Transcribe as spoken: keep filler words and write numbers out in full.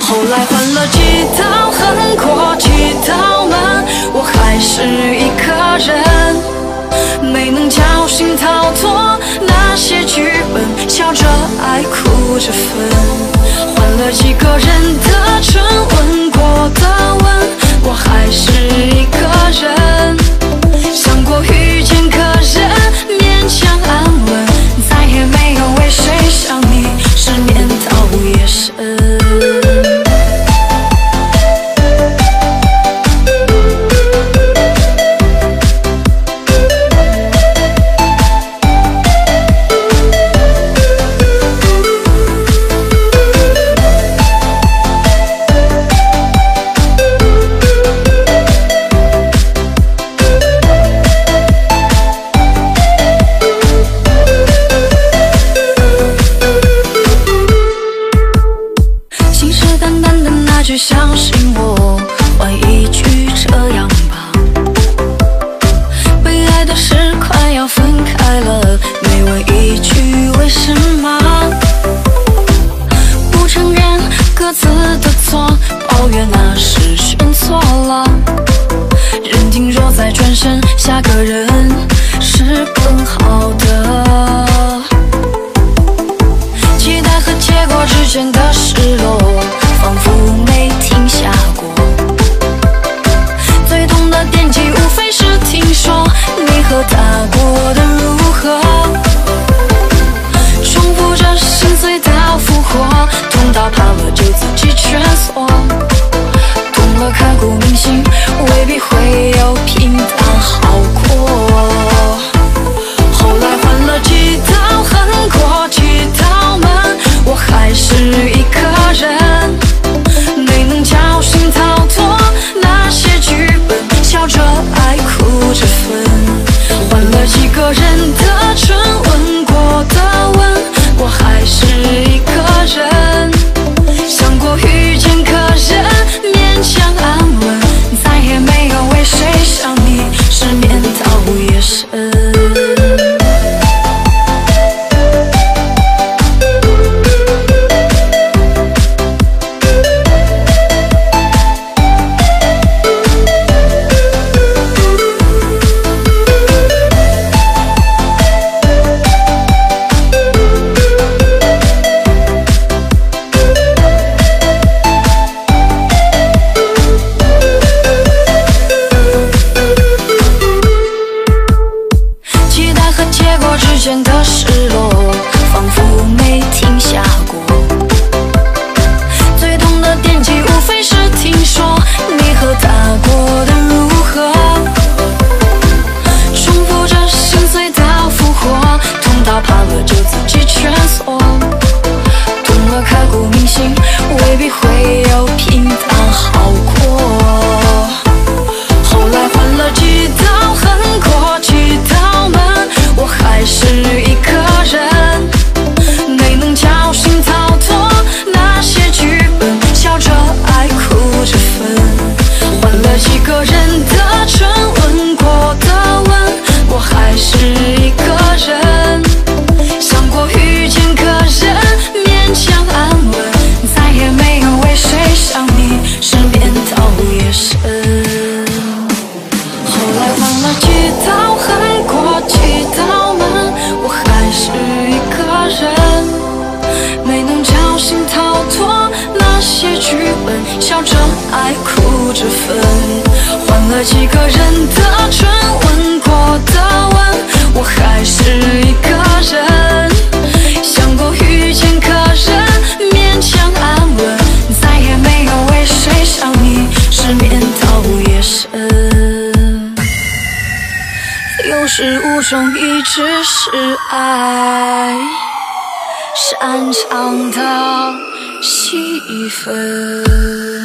后来换了几道横过几道门，我还是一个人，没能侥幸逃脱那些剧本，笑着爱，哭着分，换了几个人的唇，吻过的吻，我还是一个人，想过遇见个人，勉强安稳，再也没有为谁想你失眠到夜深。相信我，换一句这样吧，被爱的是快要分开了，没问一句为什么，不承认各自的错，抱怨那是选错了，认定若再转身，下个人是更好的，期待和结果之间的失落仿佛没停下过，最痛的惦记无非是听说你和他过得如何，重复着心碎到复活，痛到怕了就自己蜷缩，懂了刻骨铭心未必会有平淡好过，后来换了几道横过几道门，我还是一个人，没能侥幸逃脱那些剧本，笑着爱，哭着分，换了几个人的唇，吻过的吻，我还是一个人，想过遇见个人，勉强安稳，再也没有为谁想你失眠到夜深。的失落仿佛没停下过，最痛的惦记无非是听说你和他过得如何，重复着心碎到复活，痛到怕了就自己蜷缩，懂了刻骨铭心未必会有平淡好过，后来换了几道横过几道门，我还是一个人，没能侥幸逃脱那些剧本，笑着爱，哭着分，换了几个人的唇，吻过的吻，我还是一个人，想过遇见个人，勉强安稳，再也没有为谁想你失眠到夜深，后来换了几道横过几道门，我还是一个人，没能侥幸逃脱那些剧本，笑着爱，哭着分，换了几个人的唇，吻过的吻，我还是一个人，想过遇见个人，勉强安稳，再也没有为谁想你失眠到夜深，有始无终，一直是爱，擅长的戏份。